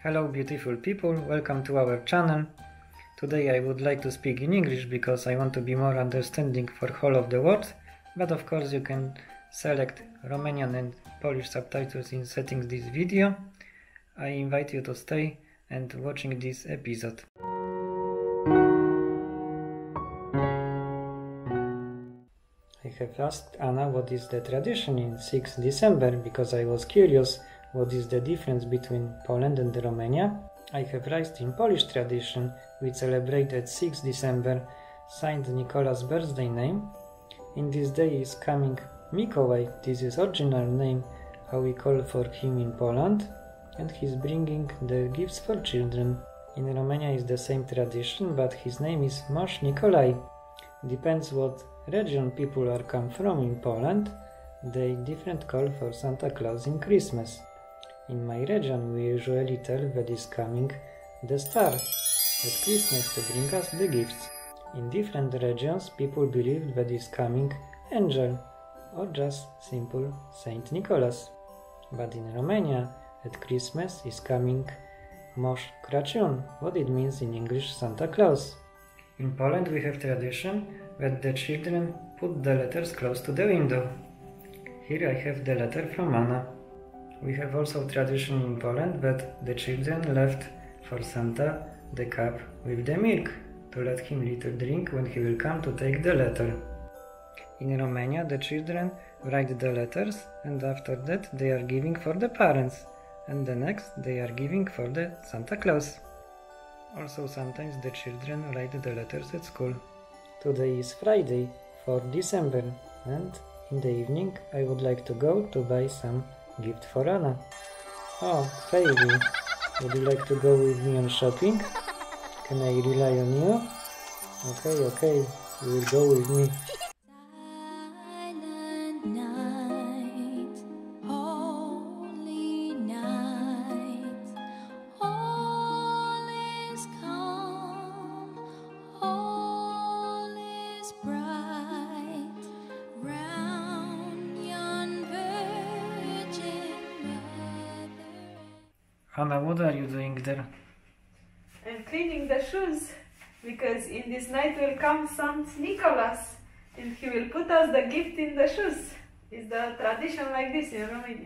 Hello beautiful people, welcome to our channel. Today I would like to speak in English because I want to be more understanding for whole of the world, but of course you can select Romanian and Polish subtitles in settings this video. I invite you to stay and watching this episode. I have asked Anna what is the tradition in 6 December because I was curious what is the difference between Poland and Romania. I have raised in Polish tradition, we celebrate at 6 December Saint Nicholas' birthday name. In this day is coming Mikołaj, this is original name how we call for him in Poland, and he's bringing the gifts for children. In Romania is the same tradition, but his name is Moș Nicolae. Depends what region people are come from in Poland, they different call for Santa Claus in Christmas. In my region we usually tell that is coming the star at Christmas to bring us the gifts. In different regions people believe that is coming angel or just simple Saint Nicholas. But in Romania at Christmas is coming Moș Crăciun, what it means in English Santa Claus. In Poland we have tradition that the children put the letters close to the window. Here I have the letter from Anna. We have also tradition in Poland that the children left for Santa the cup with the milk to let him little drink when he will come to take the letter. In Romania the children write the letters and after that they are giving for the parents and the next they are giving for the Santa Claus. Also sometimes the children write the letters at school. Today is Friday, 4 December, and in the evening I would like to go to buy some gift for Anna. Oh, Fairy, would you like to go with me on shopping? Can I rely on you? Okay, you will go with me. Anna, what are you doing there? I'm cleaning the shoes because in this night will come Saint Nicholas and he will put us the gift in the shoes. It's the tradition like this in Romania.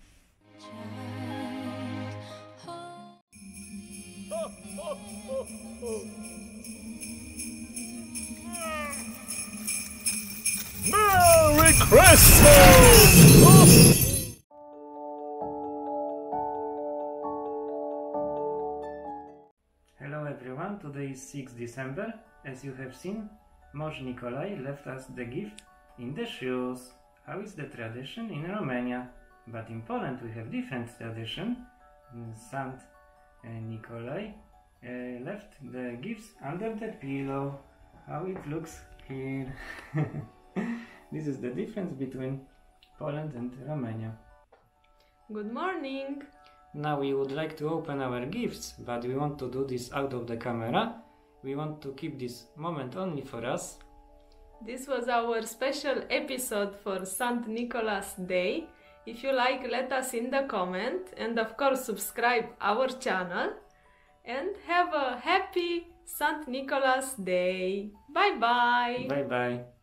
Merry Christmas! Hello everyone, today is 6 December. As you have seen, Moș Nicolae left us the gift in the shoes. How is the tradition in Romania? But in Poland we have different tradition. Saint Nicholas left the gifts under the pillow. How it looks here. This is the difference between Poland and Romania. Good morning! Now we would like to open our gifts, but we want to do this out of the camera. We want to keep this moment only for us. This was our special episode for Saint Nicholas Day. If you like, let us in the comment and of course subscribe our channel and have a happy Saint Nicholas Day. Bye bye! Bye bye!